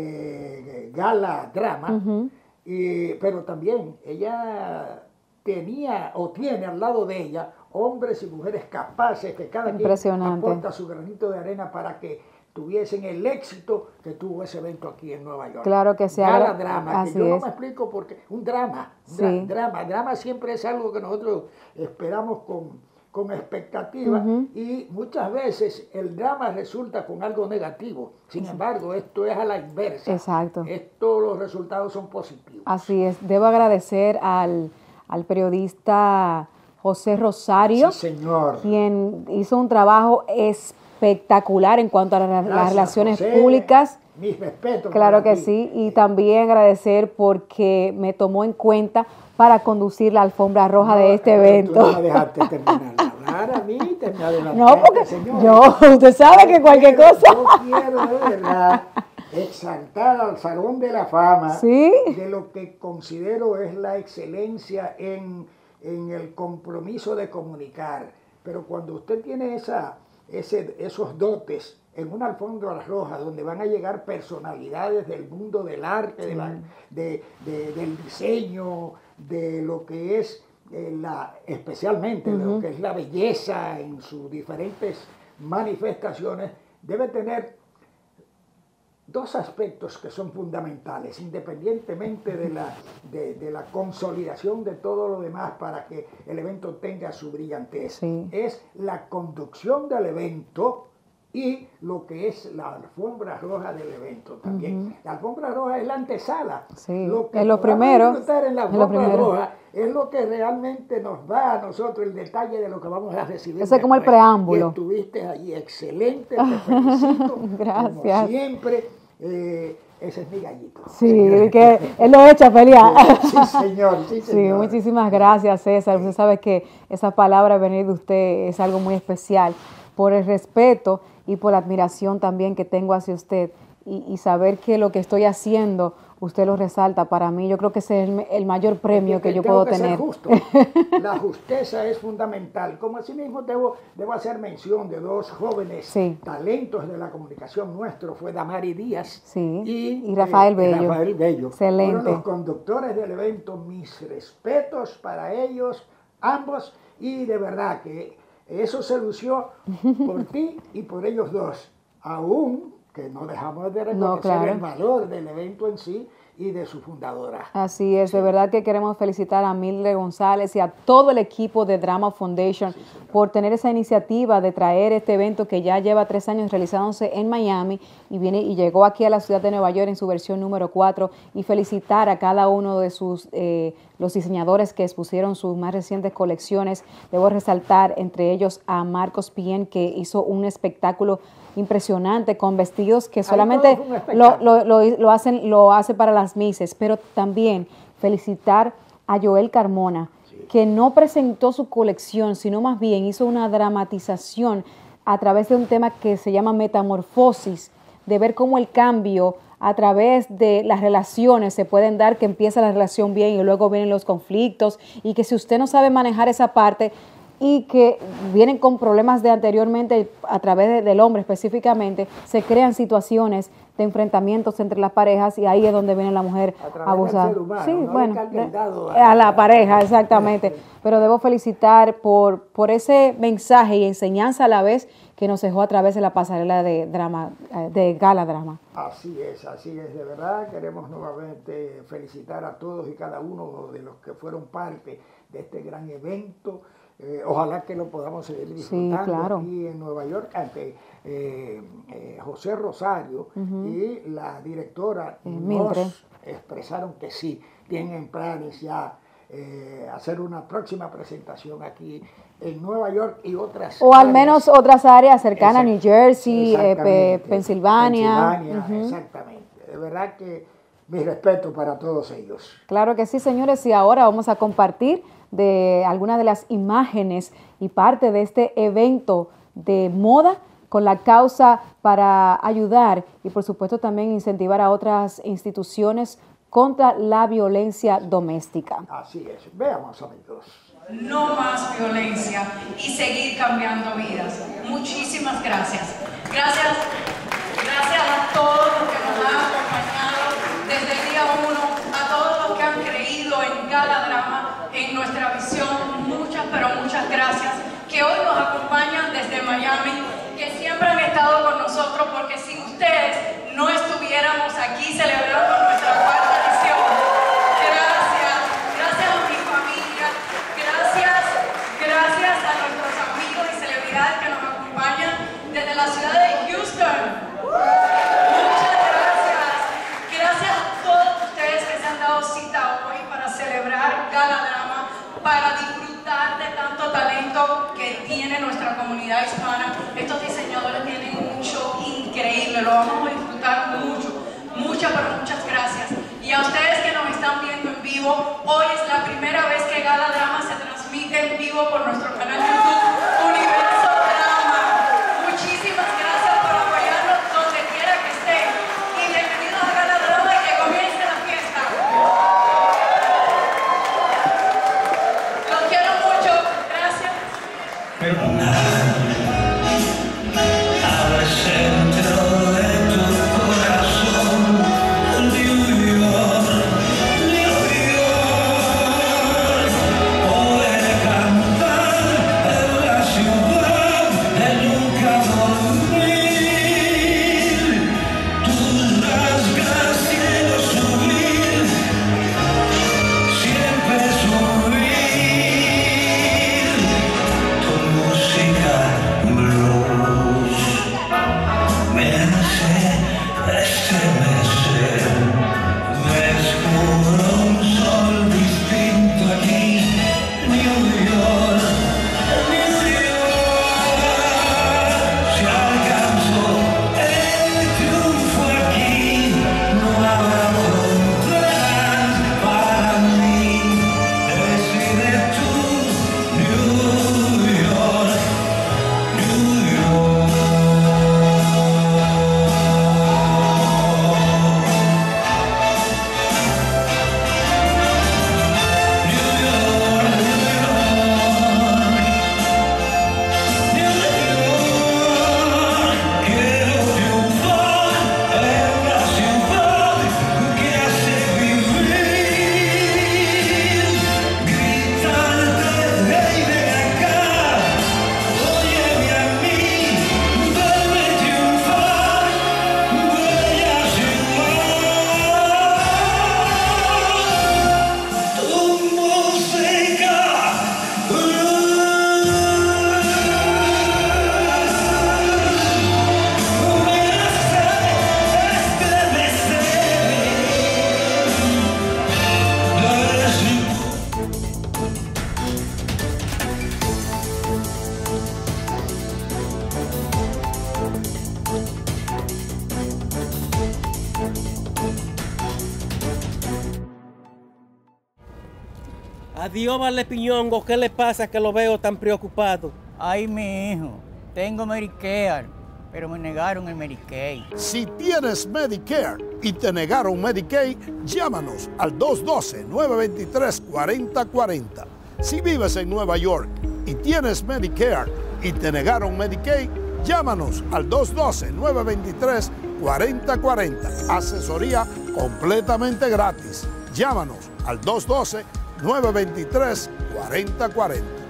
eh, gala drama, uh-huh. y, pero también ella tenía o tiene al lado de ella hombres y mujeres capaces que cada quien aporta su granito de arena para que tuviesen el éxito que tuvo ese evento aquí en Nueva York. Claro que sí. Gala drama, Así que yo es. no me explico porque un drama, un sí. drama, drama siempre es algo que nosotros esperamos con, con expectativa uh-huh. y muchas veces el drama resulta con algo negativo. Sin sí. embargo, esto es a la inversa. Exacto. Esto, los resultados son positivos. Así es. Debo agradecer al, al periodista José Rosario, sí, señor. quien hizo un trabajo espectacular en cuanto a la, Gracias, las relaciones José. públicas. Mis respetos. Claro que ti. sí, y también agradecer porque me tomó en cuenta para conducir la alfombra roja no, de este evento. Tú no me dejaste terminar de hablar a mí, te me adelantaste, no, porque señor. yo, usted sabe que cualquier quiero, cosa. Yo quiero de verdad exaltar al Salón de la Fama ¿Sí? de lo que considero es la excelencia en, en el compromiso de comunicar. Pero cuando usted tiene esa, ese, esos dotes en una alfombra roja donde van a llegar personalidades del mundo del arte, sí. de la, de, de, del diseño, de lo que es eh, la, especialmente uh-huh. de lo que es la belleza en sus diferentes manifestaciones, debe tener dos aspectos que son fundamentales, independientemente de la, de, de la consolidación de todo lo demás para que el evento tenga su brillantez. Sí. Es la conducción del evento y lo que es la alfombra roja del evento también. Uh-huh. La alfombra roja es la antesala. Sí. Lo que es lo primero. En la alfombra roja es lo que realmente nos da a nosotros el detalle de lo que vamos a recibir. Ese es como el preámbulo. Y estuviste allí excelente, te felicito. Gracias. Como siempre, eh, ese es mi gallito. Sí, que él lo echa a pelear. Sí, señor, sí, señor. Sí, muchísimas gracias, César. Usted sabe que esa palabra venir de usted es algo muy especial. por el respeto y por la admiración también que tengo hacia usted y, y saber que lo que estoy haciendo usted lo resalta. Para mí yo creo que ese es el, el mayor premio que, que yo tengo puedo que tener. Ser justo. La justeza es fundamental. Como así mismo debo, debo hacer mención de dos jóvenes sí. talentos de la comunicación nuestro, fue Damari Díaz sí. y, y Rafael, eh, Bello. Rafael Bello. Excelente. Fueron los conductores del evento, mis respetos para ellos, ambos, y de verdad que eso se lució por ti y por ellos dos, aún que no dejamos de reconocer no, claro. el valor del evento en sí y de su fundadora. Así es, sí. De verdad que queremos felicitar a Mildred González y a todo el equipo de Drama Foundation sí, por tener esa iniciativa de traer este evento que ya lleva tres años realizándose en Miami y viene y llegó aquí a la ciudad de Nueva York en su versión número cuatro, y felicitar a cada uno de sus eh, los diseñadores que expusieron sus más recientes colecciones. Debo resaltar entre ellos a Marcos Pien, que hizo un espectáculo impresionante con vestidos que solamente lo, lo, lo, lo hacen lo hace para las mises, pero también felicitar a Joel Carmona, sí. que no presentó su colección, sino más bien hizo una dramatización a través de un tema que se llama metamorfosis, de ver cómo el cambio a través de las relaciones se pueden dar, que empieza la relación bien y luego vienen los conflictos, y que si usted no sabe manejar esa parte y que vienen con problemas de anteriormente a través de, del hombre específicamente, se crean situaciones de enfrentamientos entre las parejas, y ahí es donde viene la mujer a abusar. Sí, no bueno, a, a la pareja, exactamente. Pero debo felicitar por, por ese mensaje y enseñanza a la vez que nos dejó a través de la pasarela de drama, de Gala Drama. Así es, así es, de verdad. Queremos nuevamente felicitar a todos y cada uno de los que fueron parte de este gran evento. Eh, ojalá que lo podamos seguir disfrutando sí, claro. aquí en Nueva York ante eh, eh, José Rosario uh-huh. y la directora eh, nos Mildred. expresaron que sí, tienen planes ya eh, hacer una próxima presentación aquí en Nueva York y otras o áreas. Al menos otras áreas cercanas, New Jersey, eh, Pensilvania. Pensilvania uh-huh. Exactamente. De verdad que mi respeto para todos ellos. Claro que sí, señores, y ahora vamos a compartir de algunas de las imágenes y parte de este evento de moda con la causa para ayudar y por supuesto también incentivar a otras instituciones contra la violencia doméstica. Así es, veamos amigos. No más violencia y seguir cambiando vidas. Muchísimas gracias. Gracias, gracias a todos los que nos han acompañado desde el día uno, a todos los que han creído en Gala Drama, en nuestra visión. Muchas, pero muchas gracias, que hoy nos acompañan desde Miami, que siempre han estado con nosotros, porque sin ustedes no estuviéramos aquí celebrando nuestra cuarta edición. Gracias, gracias a mi familia, gracias, gracias a nuestros amigos y celebridades que nos acompañan desde la ciudad de Houston. Muchas gracias, gracias a todos ustedes que se han dado cita hoy para celebrar Gala Drama, para disfrutar de tanto talento que tiene nuestra comunidad hispana. Estos diseñadores tienen un show increíble, lo vamos a disfrutar mucho. Muchas, pero muchas gracias. Y a ustedes que nos están viendo en vivo, hoy es la primera vez que Gala Drama se transmite en vivo por nuestro canal YouTube Universo Drama. Muchísimas gracias por apoyarnos donde quiera que estén. Y bienvenidos a Gala Drama y que comience la fiesta. Los quiero mucho. Gracias. Música Adiós, vale piñongo, ¿qué le pasa que lo veo tan preocupado? Ay, mi hijo, tengo Medicare, pero me negaron el Medicaid. Si tienes Medicare y te negaron Medicaid, llámanos al dos uno dos, nueve dos tres, cuatro cero cuatro cero. Si vives en Nueva York y tienes Medicare y te negaron Medicaid, llámanos al dos uno dos, nueve dos tres, cuatro cero cuatro cero. Asesoría completamente gratis. Llámanos al dos uno dos, nueve dos tres, cuatro cero cuatro cero.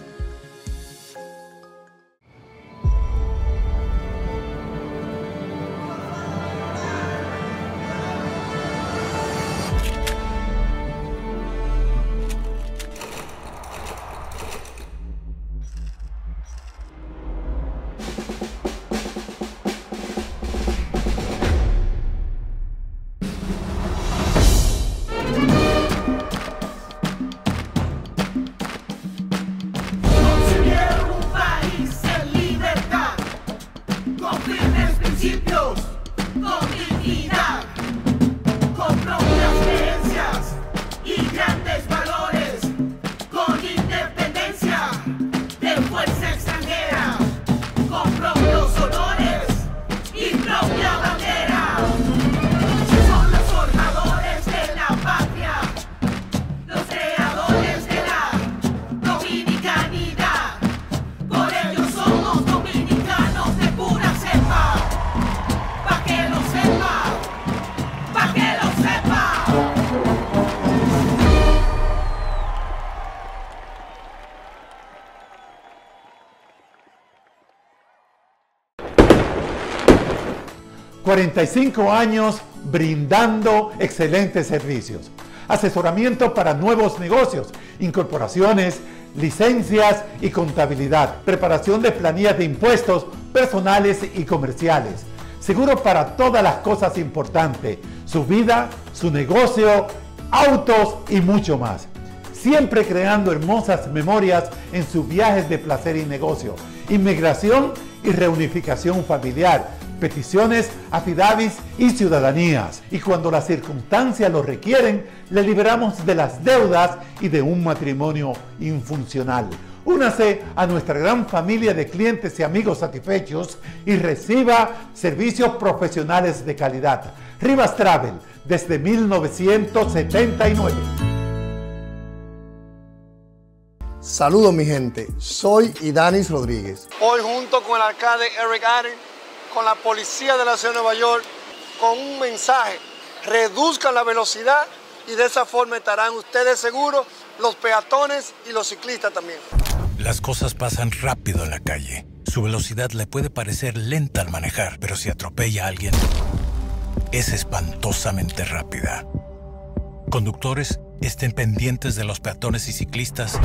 cuarenta y cinco años brindando excelentes servicios. Asesoramiento para nuevos negocios, incorporaciones, licencias y contabilidad. Preparación de planillas de impuestos personales y comerciales. Seguro para todas las cosas importantes. Su vida, su negocio, autos y mucho más. Siempre creando hermosas memorias en sus viajes de placer y negocio. Inmigración y reunificación familiar. Peticiones, afidavis y ciudadanías. Y cuando las circunstancias lo requieren, le liberamos de las deudas y de un matrimonio infuncional. Únase a nuestra gran familia de clientes y amigos satisfechos y reciba servicios profesionales de calidad. Rivas Travel, desde mil novecientos setenta y nueve. Saludos mi gente, soy Idanis Rodríguez. Hoy junto con el alcalde Eric Adams, con la policía de la ciudad de Nueva York, con un mensaje: reduzcan la velocidad y de esa forma estarán ustedes seguros, los peatones y los ciclistas también. Las cosas pasan rápido en la calle. Su velocidad le puede parecer lenta al manejar, pero si atropella a alguien, es espantosamente rápida. Conductores, estén pendientes de los peatones y ciclistas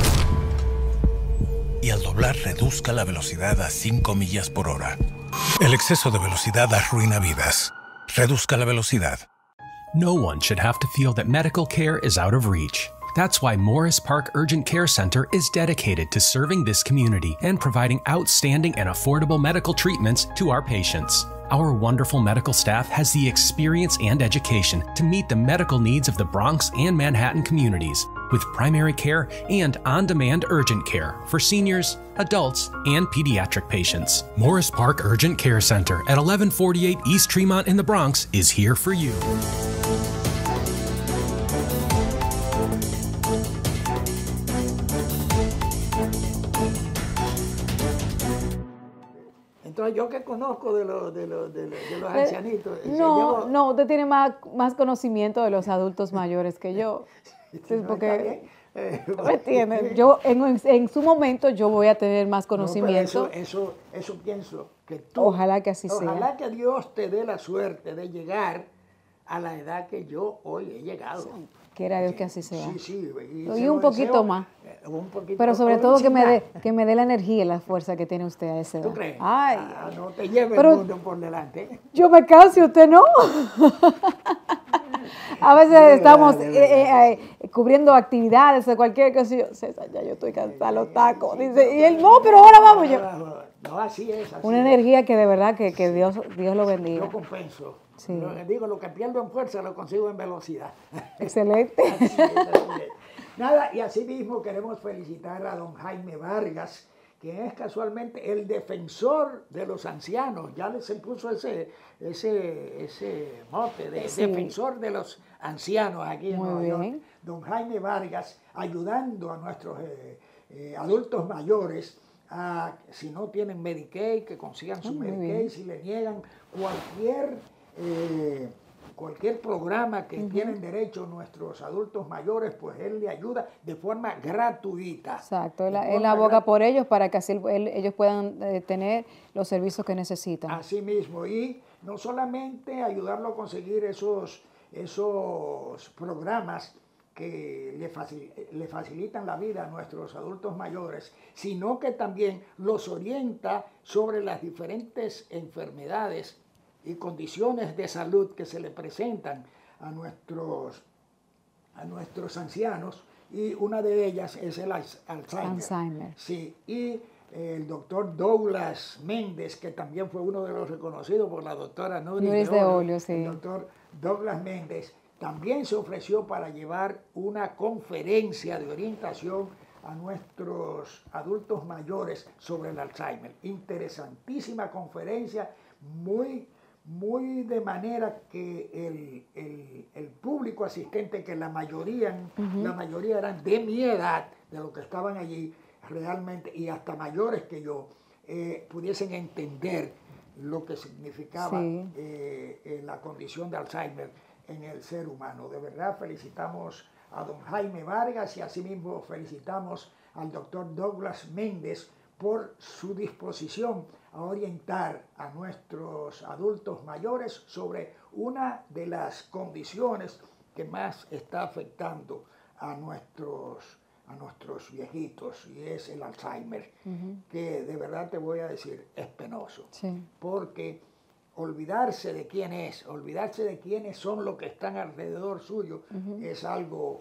y al doblar reduzca la velocidad a cinco millas por hora. El exceso de velocidad arruina vidas. Reduzca la velocidad. No one should have to feel that medical care is out of reach. That's why Morris Park Urgent Care Center is dedicated to serving this community and providing outstanding and affordable medical treatments to our patients. Our wonderful medical staff has the experience and education to meet the medical needs of the Bronx and Manhattan communities, with primary care and on-demand urgent care for seniors, adults, and pediatric patients. Morris Park Urgent Care Center at eleven forty-eight East Tremont in the Bronx is here for you. Entonces, yo que conozco de los, de los, de los, de los ancianitos. No, llevo... no, usted tiene más, más conocimiento de los adultos mayores que yo. Sí, no, porque, eh, ¿me entiendes? Yo, en, en su momento, yo voy a tener más conocimiento. No, eso, eso, eso pienso que tú. Ojalá que así ojalá sea. Ojalá que Dios te dé la suerte de llegar a la edad que yo hoy he llegado. Sí, quiera Dios que así sea. Sí, sí. Y, y un poquito deseo, más. Un poquito, pero sobre todo que me dé que me dé la energía y la fuerza que tiene usted a esa edad. ¿Tú crees? Ay, ah, no te lleve pero el mundo por delante. Yo me caso y usted no. A veces de estamos verdad, de verdad. Eh, eh, cubriendo actividades de cualquier cosa. Yo, César, ya yo estoy cansada los tacos. Dice, y él, no, pero ahora vamos. Yo, no, así es. Así una es. energía que de verdad que, que Dios, Dios lo bendiga. Yo compenso. Sí. Lo, digo, lo que pierdo en fuerza lo consigo en velocidad. Excelente. Así es, así es. Nada, y asimismo queremos felicitar a don Jaime Vargas, quien es casualmente el defensor de los ancianos. Ya les impuso ese, ese, ese mote de sí. defensor de los ancianos aquí en Muy Nueva bien. York. Don Jaime Vargas, ayudando a nuestros eh, eh, adultos mayores a, si no tienen Medicaid, que consigan su Ah, muy Medicaid, bien. si le niegan cualquier... Eh, cualquier programa que Ujú. tienen derecho nuestros adultos mayores, pues él le ayuda de forma gratuita. Exacto, él, De él forma aboga gratu- por ellos para que así él- ellos puedan eh, tener los servicios que necesitan. Así mismo, y no solamente ayudarlo a conseguir esos, esos programas que le, facil- le facilitan la vida a nuestros adultos mayores, sino que también los orienta sobre las diferentes enfermedades y condiciones de salud que se le presentan a nuestros, a nuestros ancianos, y una de ellas es el Alz- Alzheimer. Alzheimer. Sí, y el doctor Douglas Méndez, que también fue uno de los reconocidos por la doctora Nuris, Nuris de de Olio, Olio, sí. el doctor Douglas Méndez también se ofreció para llevar una conferencia de orientación a nuestros adultos mayores sobre el Alzheimer. Interesantísima conferencia, muy, muy de manera que el, el- el público asistente, que la mayoría, Ujú. la mayoría eran de mi edad, de los que estaban allí realmente, y hasta mayores que yo, eh, pudiesen entender lo que significaba Sí. eh, eh, la condición de Alzheimer en el ser humano. De verdad felicitamos a don Jaime Vargas y asimismo felicitamos al doctor Douglas Méndez por su disposición a orientar a nuestros adultos mayores sobre una de las condiciones que más está afectando a nuestros, a nuestros viejitos, y es el Alzheimer, Ujú. que de verdad te voy a decir, es penoso, Sí. porque olvidarse de quién es, olvidarse de quiénes son los que están alrededor suyo, Ujú. es algo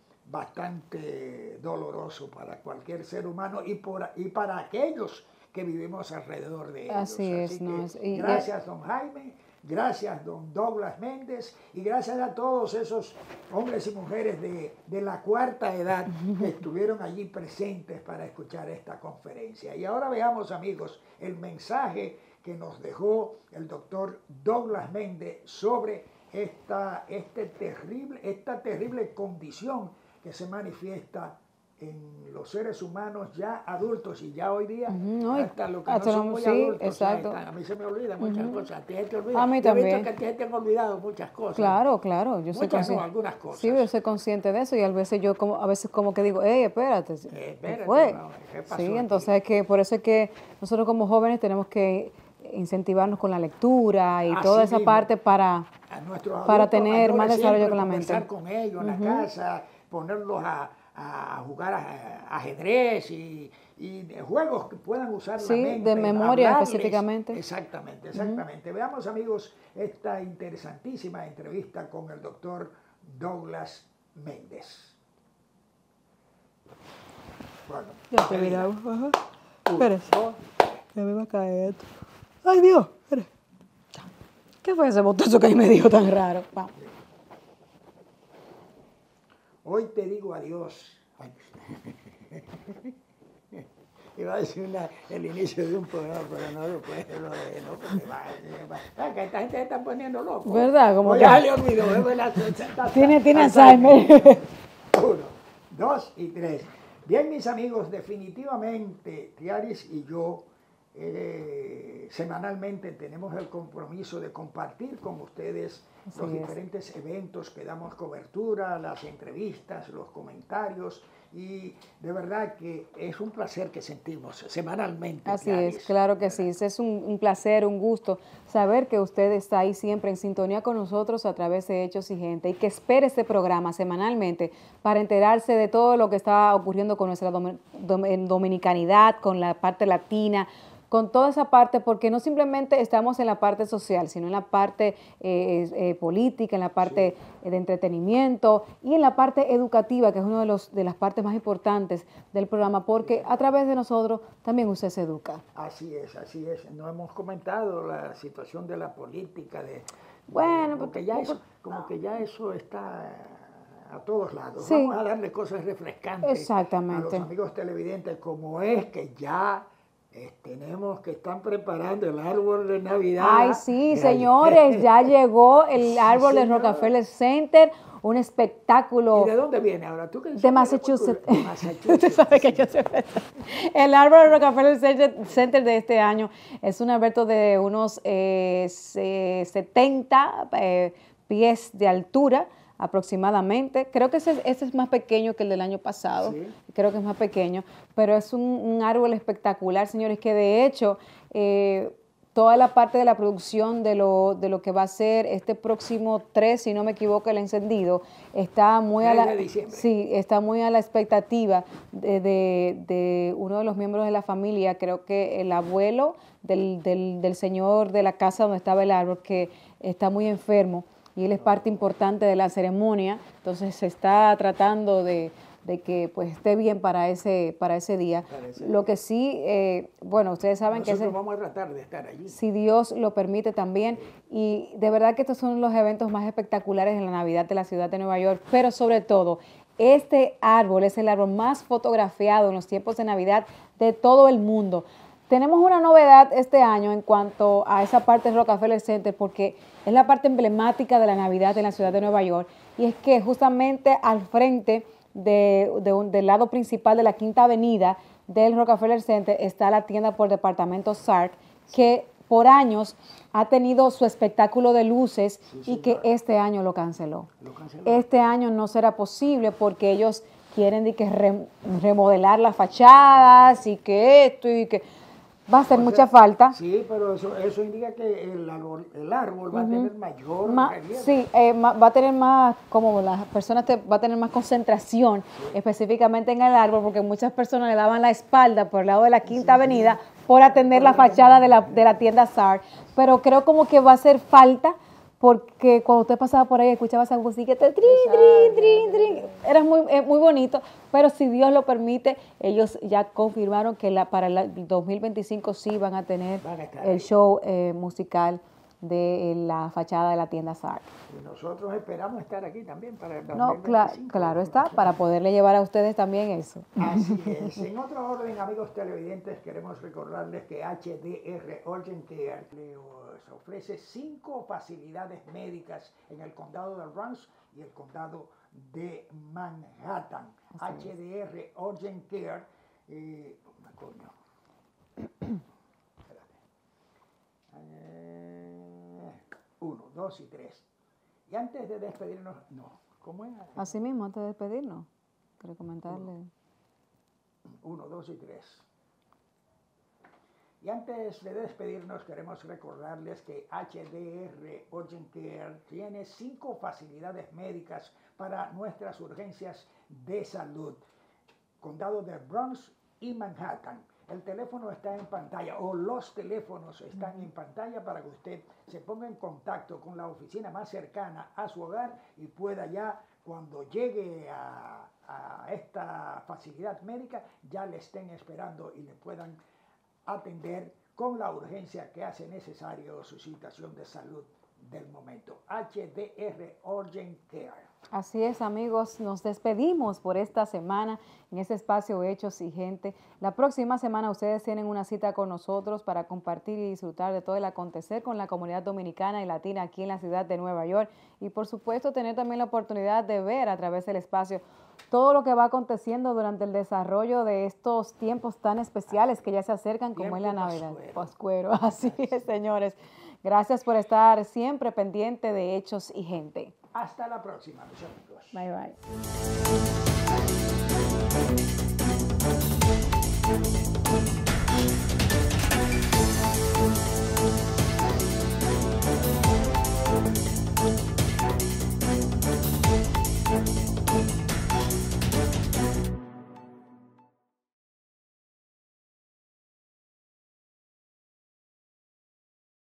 bastante doloroso para cualquier ser humano y, por, y para aquellos que vivimos alrededor de ellos. Así es, que ¿no? Es- y- gracias, don Jaime, gracias, don Douglas Méndez, y gracias a todos esos hombres y mujeres de, de la cuarta edad que estuvieron allí presentes para escuchar esta conferencia. Y ahora veamos, amigos, el mensaje que nos dejó el doctor Douglas Méndez sobre esta, este terrible, esta terrible condición que se manifiesta en los seres humanos ya adultos, y ya hoy día, Ujú, no, y hasta los que hasta no son los- muy sí, adultos, ya exacto. están. A mí se me olvidan muchas Ujú. cosas, a ti se te olvida. A mí Yo he visto también. que a ti te han olvidado muchas cosas. Claro, claro, yo soy Muchas no, consciente. algunas cosas. Sí, yo soy consciente de eso, y a veces yo como a veces como que digo, hey, espérate, ¿qué espérate, fue? no, ¿qué pasó Sí, aquí? entonces es que por eso es que nosotros como jóvenes tenemos que incentivarnos con la lectura y Así toda esa mismo. parte para, A nuestros para adultos tener más mayores desarrollo siempre con la mente. conversar con ellos en Ujú. la casa, ponerlos a, a jugar a- ajedrez y, y de juegos que puedan usar Sí, la mente. de memoria hablarles. específicamente. Exactamente, exactamente. Veamos, amigos, esta interesantísima entrevista con el doctor Douglas Méndez. Bueno, Ya te miramos, ajá. Espérese. Ya me va a caer esto. Ay, Dios, espere. ¿Qué fue ese botazo que ahí me dijo tan raro? Vamos. hoy te digo adiós. Ay. Iba a decir una, el inicio de un programa, pero no lo puedo, lo de, no, porque va, va, va, que esta gente se está poniendo loco. ¿Verdad? Como O que- ya le olvidó, es verdad. Tiene, tiene Alzheimer. Uno, dos y tres. Bien, mis amigos, definitivamente Tiaris y yo eh, semanalmente tenemos el compromiso de compartir con ustedes Así los es. diferentes eventos que damos cobertura, las entrevistas, los comentarios, y de verdad que es un placer que sentimos semanalmente. Así Tiaris. es, claro que sí. Es un, un placer, un gusto saber que usted está ahí siempre en sintonía con nosotros a través de Hechos y Gente, y que espere este programa semanalmente para enterarse de todo lo que está ocurriendo con nuestra domi- dom- dominicanidad, con la parte latina, con toda esa parte, porque no simplemente estamos en la parte social, sino en la parte eh, eh, política, en la parte eh, de entretenimiento y en la parte educativa, que es una de, los, de las partes más importantes del programa, porque a través de nosotros también usted se educa. Así es, así es. No hemos comentado la situación de la política, de, Bueno, como, porque- que ya eso, como que ya eso está a todos lados. Sí. Vamos a darle cosas refrescantes Exactamente. a los amigos televidentes, como es que ya eh, tenemos que están preparando el árbol de Navidad. Ay, sí, señores, ya llegó el árbol Sí, del señor. Rockefeller Center, un espectáculo. ¿Y de dónde viene ahora? ¿Tú qué De Massachusetts. De Massachusetts. Usted sabe que yo soy El árbol del Rockefeller Center- Center de este año es un arbusto de unos eh, se- setenta eh, pies de altura aproximadamente. Creo que ese, ese es más pequeño que el del año pasado. Sí. Creo que es más pequeño, pero es un, un árbol espectacular, señores, que de hecho eh, toda la parte de la producción de lo, de lo que va a ser este próximo tres, si no me equivoco, el encendido, está muy a la, tres de diciembre. sí, está muy a la expectativa de, de, de uno de los miembros de la familia, creo que el abuelo del, del, del señor de la casa donde estaba el árbol, que está muy enfermo y él es parte importante de la ceremonia, entonces se está tratando de, de que pues esté bien para ese, para ese día. Para ese Lo que sí, eh, bueno, ustedes saben Nosotros que ese, vamos a tratar de estar allí. si Dios lo permite también, y de verdad que estos son los eventos más espectaculares en la Navidad de la ciudad de Nueva York, pero sobre todo, este árbol es el árbol más fotografiado en los tiempos de Navidad de todo el mundo. Tenemos una novedad este año en cuanto a esa parte del Rockefeller Center, porque es la parte emblemática de la Navidad en la ciudad de Nueva York, y es que justamente al frente de, de un, del lado principal de la Quinta Avenida del Rockefeller Center está la tienda por departamento Sark, que por años ha tenido su espectáculo de luces y que este año lo canceló. Lo canceló. Este año no será posible porque ellos quieren de que re- remodelar las fachadas y que esto y que va a hacer O sea, mucha falta. Sí, pero eso, eso indica que el árbol, el árbol va a Ujú. tener mayor Ma- relieve. sí, eh, ma- va a tener más, como las personas, te- va a tener más concentración específicamente en el árbol, porque muchas personas le daban la espalda por el lado de la Quinta Avenida por atender la fachada de la, de la tienda Sar. Pero creo como que va a hacer falta, porque cuando usted pasaba por ahí escuchaba esa musiquita, trin, trin, trin, trin, era muy, eh, muy bonito, pero si Dios lo permite, ellos ya confirmaron que la, para el dos mil veinticinco sí van a tener Van a estar el ahí. show eh, musical de eh, la fachada de la tienda Sar. Y nosotros esperamos estar aquí también para el No, cla- dos mil veinticinco. claro está, para poderle llevar a ustedes también eso. Así es. En otro orden, amigos televidentes, queremos recordarles que H D R Urgent Care les ofrece cinco facilidades médicas en el condado de Bronx y el condado de Manhattan. Así H D R Urgent Care, eh, oh, coño. Espérate. Eh, uno, dos y tres. Y antes de despedirnos, no, ¿cómo es? Así mismo, antes de despedirnos, quiero comentarle. Uno, dos y tres. Y antes de despedirnos, queremos recordarles que H D R Urgent Care tiene cinco facilidades médicas para nuestras urgencias de salud. Condado de Bronx y Manhattan. El teléfono está en pantalla, o los teléfonos están en pantalla para que usted se ponga en contacto con la oficina más cercana a su hogar y pueda ya, cuando llegue a, a esta facilidad médica, ya le estén esperando y le puedan atender con la urgencia que hace necesario su situación de salud del momento. H D R Urgent Care. Así es, amigos, nos despedimos por esta semana en este espacio Hechos y Gente. La próxima semana ustedes tienen una cita con nosotros para compartir y disfrutar de todo el acontecer con la comunidad dominicana y latina aquí en la ciudad de Nueva York. Y por supuesto tener también la oportunidad de ver a través del espacio todo lo que va aconteciendo durante el desarrollo de estos tiempos tan especiales que ya se acercan, como es la Navidad. Pascuero, así es, señores. Gracias por estar siempre pendiente de Hechos y Gente. Hasta la próxima, mis amigos. Bye, bye.